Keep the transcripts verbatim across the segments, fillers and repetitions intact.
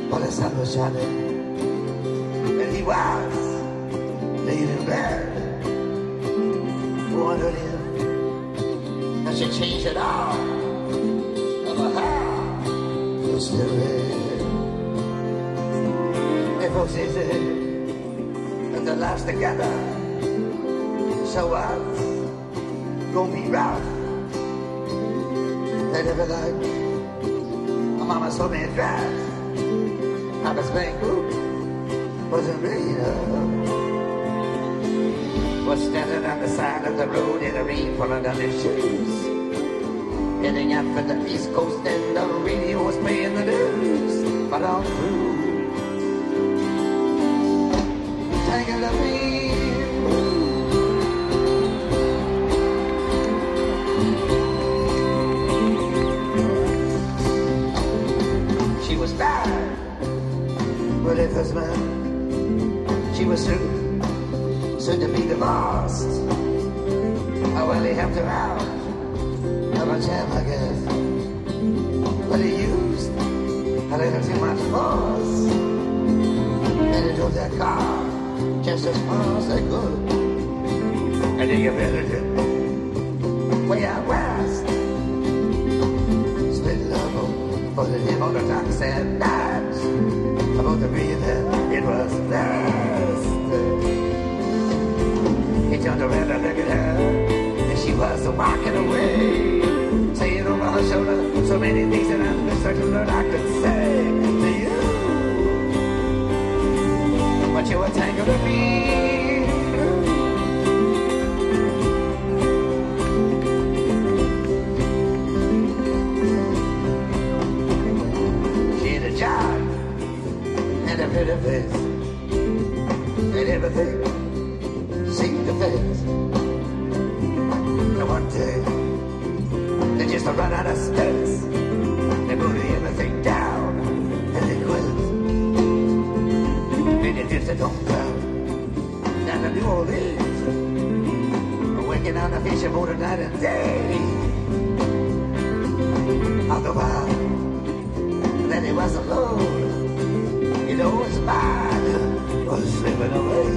While the sun was shining, and he was laying in bed, wondering if she changed it all of her hair was still red. And folks they said that the last together, so what's gonna be rough. They never liked my mama saw me in dress. I was playing group, wasn't really enough. Was standing on the side of the road in the rain, pulling down his shoes, heading up for the East Coast, and the radio was playing the news. But on through, tangled up in she was bad. But it was man, she was soon, soon to be divorced. Oh, well, he helped her out, how much him, I guess. But he used a little too much force, and he drove that car just as far as they could. And then you better do way out west. Split love, put him on the dock, said that's about the reason it was best. He turned around and looked at her, and she was walking away, saying over her shoulder so many things that I've been certain that I could say to you. But you were tangled up in she had a job and a pretty face, and everything seemed to fit. And one day, they just run out of space. They moved everything down, and they quit. And they drifted on down, down to New Orleans, working on the fishing boat night and day. All the while, that he was alone. You know his mind was slipping away.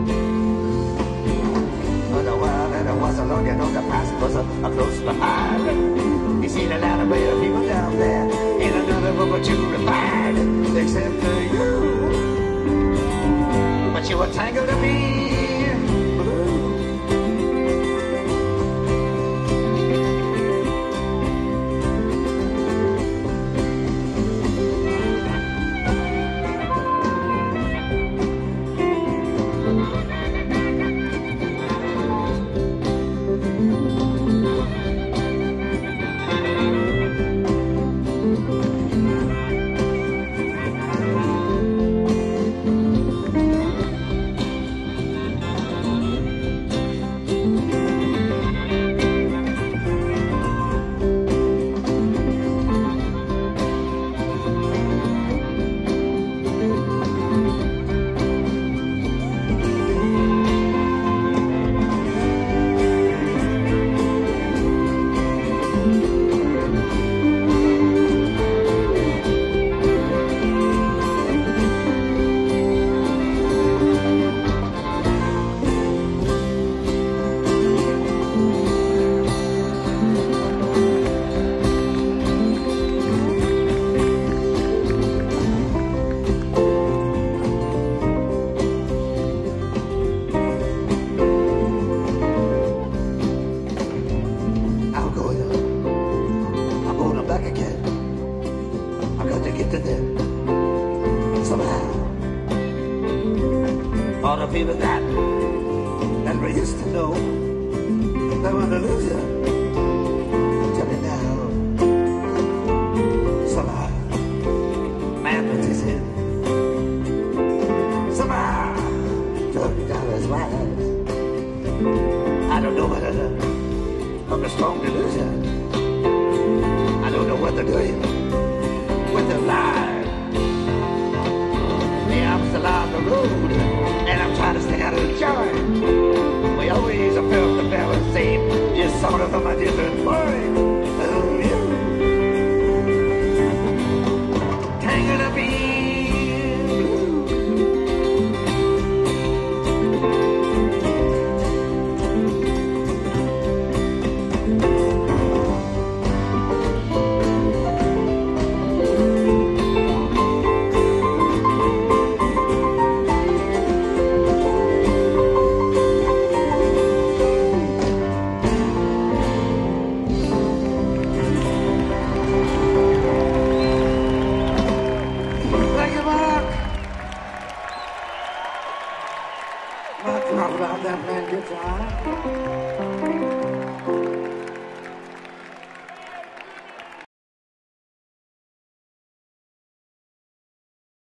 For the while that I was alone, you know the past was a, a close behind. You seen a lot of better people down there, ain't another one but you to find, except for you. But you were tangled up in blue. All the people that, that we used to know, they want to lose you. Tell me now, somehow, man put his head, somehow, took me down his wife. I don't know whether to, I'm a strong delusion. I don't know what to do with the lie. I'm still on the road, and I'm trying to stay out of the joint. We always have felt the very same, just sort of from a different point. Oh, you tangled up in about that playing guitar.